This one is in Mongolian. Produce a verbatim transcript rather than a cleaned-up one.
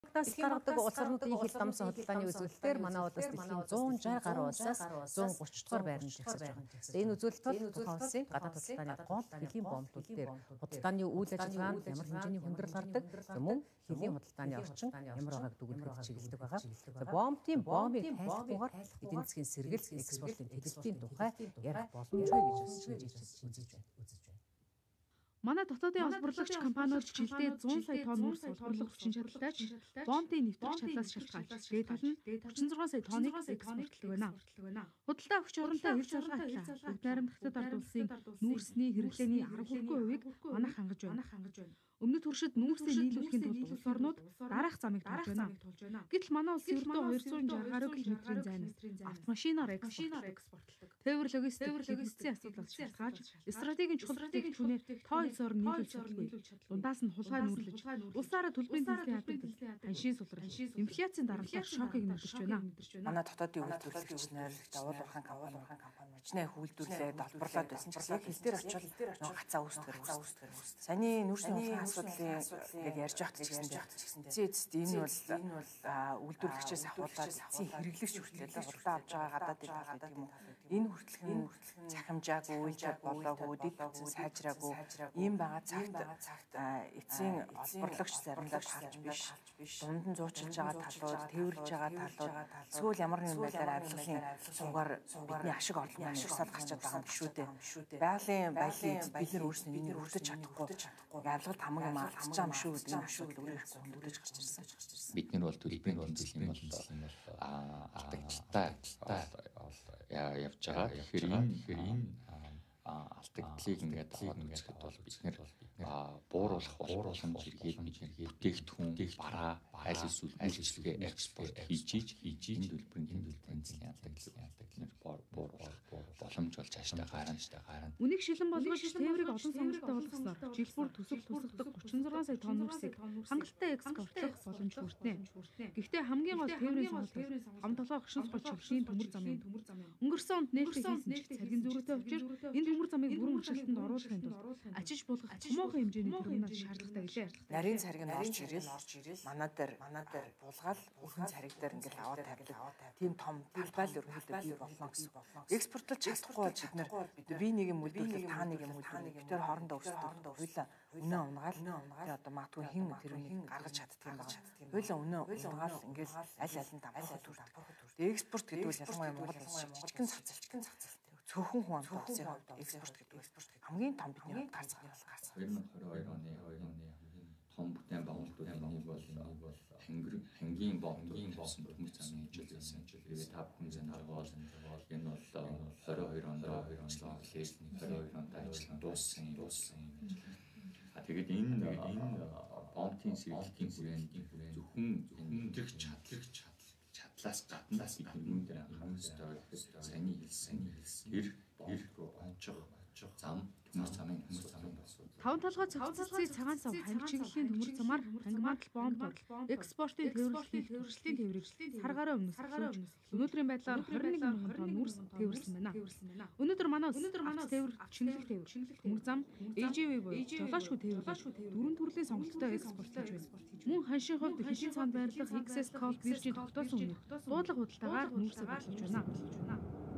Нас гаргадаг улс орнуудын хил дамсан худалдааны үзүүлэлтээр манай улс дэлхийн зуун шаардлагатай гаруй улсаас зуун гурван дугаар байранд жигсэж байгаа. Энэ үзүүлэлт бол тухайн улсын гадаад худалдааны гол хэлийн боомтууд дээр худалдааны үйл ажиллагаанд ямар хэмжээний хүндрэл гардаг, мөн хэлийн худалдааны орчин ямар байгааг дүгнэхэд чиглэдэг байгаа. За боомтын боомыг тайлбарлахаар эдийн засгийн сэргэлт экспортын тэлэлтийн тухай ярих боломжгүй гэж бас шинжиж үзэж байна. Манай дотоодын олборлагч компаниуд жилдээ зуун сая тонн нүүрс олборлох хүчин чадалтай ч боомтын нэвтрэх чадлаас шалтгаалж дээд тал нь хүчин зургаан сая тонныг экспортлдог байна. Худалдаа өгч оронтой хэл зорилго атлаа. Бүгд найрамдагчдад ард улсын нүүрсний хэрэглээний арга хүргүй хувийг манайх хангаж байна. Өмнөд туршид нүүрсээ нийлүүлэхийн тулд улс орнууд дараах замыг тулж байна. Гэтэл манай улс ердөө двести шестьдесят гаруй километрийн зайнаас автомашинаар экспортлдог. Тээвэр логистик, логистикийн асуудлаас шалтгаалж стратегийн чухал бүтээгдэхүүнээ тоо улс орн нийлүүлж чадахгүй. Дундаас нь хулгай нүүрлэж, улсаараа төлбөрийн төлөвийн хадгалт, ханшийн сулрал, инфляцийн дарамтлаар шокыг нэмэрч байна. Манай дотоодын үйлдвэрлэгч нар, давуу уурхайн компани, хичнээн үйлдвэрлээд олборлоод байсан ч яг хил дээр очивол нөгөө гацаа үүсдгэр үүсдгэр. Саяны нүүрсний асуудлын ингээд ярьж байхад ч гэсэн эцэст энэ бол үйлдвэрлэгчээс ахуулаад эцсийн хэрэглэгч хүртэл худалдаа авч байгаа гадаад дэд тал гэдэг юм уу. Энэ хүртэл нь цахимжаагүй, уйлж болоогүй, дэд бүтэн сайжраагүй ийм байгаа цагт эцсийн олборлагч заримдаа талж биш, дунд нь зуучилж байгаа талууд, тээвэрлж байгаа талууд эсвэл ямар нэгэн байдлаар авилгын суугаар бидний ашиг орлого маань ихсаад гарчаад байгаа юм шүү дээ. Байгалийн баялаг бид нар өөрсдөө энийг хүртэж чадахгүй. Авилгалт хамаг юм алдчих юм шүү гэдэг юм шүү гэдэг өөрөө хөндөлж гарч ирсэн. Бид нар бол төлбөрийн хөндлөл юм бол аа алдагчтай явж байгаа. Тэгэхээр энэ энэ алдагдлыг ингээд аваад үзэхэд бол бид нэр бууруулах боломж иргэд бид нэр бүтээгдэхүүн бараа аль эсвэл үйлчлэгээ экспорт хийж хийж энэ төлбөрийн хөндлөлийн алдагдлыг бид бууруулах боломж болж ааштай гарна. Үнийг шилэн болгож тээврийг олон сонголттой болгосноор жил бүр төсөв тусгадаг гурван зургаан сая тонн нүүрсийг хангалттай экспортлох боломж хүртэнэ. Гэхдээ хамгийн гол тээврийн сонголт хам толгой хөшин сул чөлшийн төмөр замын өнгөрсөн онд нээлттэй хийсэн ч цэргийн зөрүүтэй учир энэ төмөр замыг бүрэн ашиглалтанд оруулахын тулд ачиж болгох томоохон хэмжээний төгрөгнөд шаардлагатай гэлээ. Нарийн цариг нь орж ирэл манай дээр манай дээр булгаал өрхөн цариг дээр ингээл аваад тавьдаг. Тийм том талбайл өрхөдөө бий болно гэсэн. Экспортлож чадахгүй бол бид нар би нэг юм үйлдвэрлэл та нэг юм үйлдвэрлэл бид тэр хоорондоо өсөлтөнд хоёлаа өнөө унгаал тэгээ одоо магадгүй хин тэрүүнийг гаргаж чаддаг юм байна. Хоёлаа өнөө унгаал ингээл аль аль нь давхад төрдөг. Тэгээ экспорт гэдэг нь ялангуяа Монгол улс жижигхэн цацалт цөөхөн хүн амтны экспорт гэдэг хамгийн том бидний гарц гарц. две тысячи двадцать два оны оны том бүтээн байгуулалтын нэг бол нэг бол хангийн боомгийн болсон төмөр замын хэмжээ байсан. Тэгээд та бүхэн зэнээр бол энэ бол двадцать двадцать онд ажиллаа хэлээс нэг двадцать двадцать онд ажиллаа дууссан дууссан. А тэгээд энэ энэ боомтын сэргэлтийн хүрээнд зөвхөн өндрөх чадлах чадлаас гадна бидний дээр анхаарал төвлөрөх саний хэлсэн. Тэр тэр рүү очих зам төмөр замын төмөр замын таван толгой цогцолцын цагаан цав ханг чиглэлийн төмөр замаар хангамтал боомтод экспортын тээвэрлэл хийх төрөлтийн тээврийг сар гаруй өмнөс суулж өнөөдрийн байдлаар двадцать one мянган тонн нүүрс тээвэрлсэн байна. Өнөөдөр манай өнөөдөр манай тээвэр чингэлэг тээвэр төмөр зам эй жи ви буюу жолоочгүй тээвэрлэл дөрвөн төрлийн сонголттой экспорт хийж байна. Мөн ханшийн хувьд хэшийн цаанд байрлах икс эс Cold Virgin тогтоосон үнээр дуудлага худалдаагаар нүүрсээ борлуулж байна.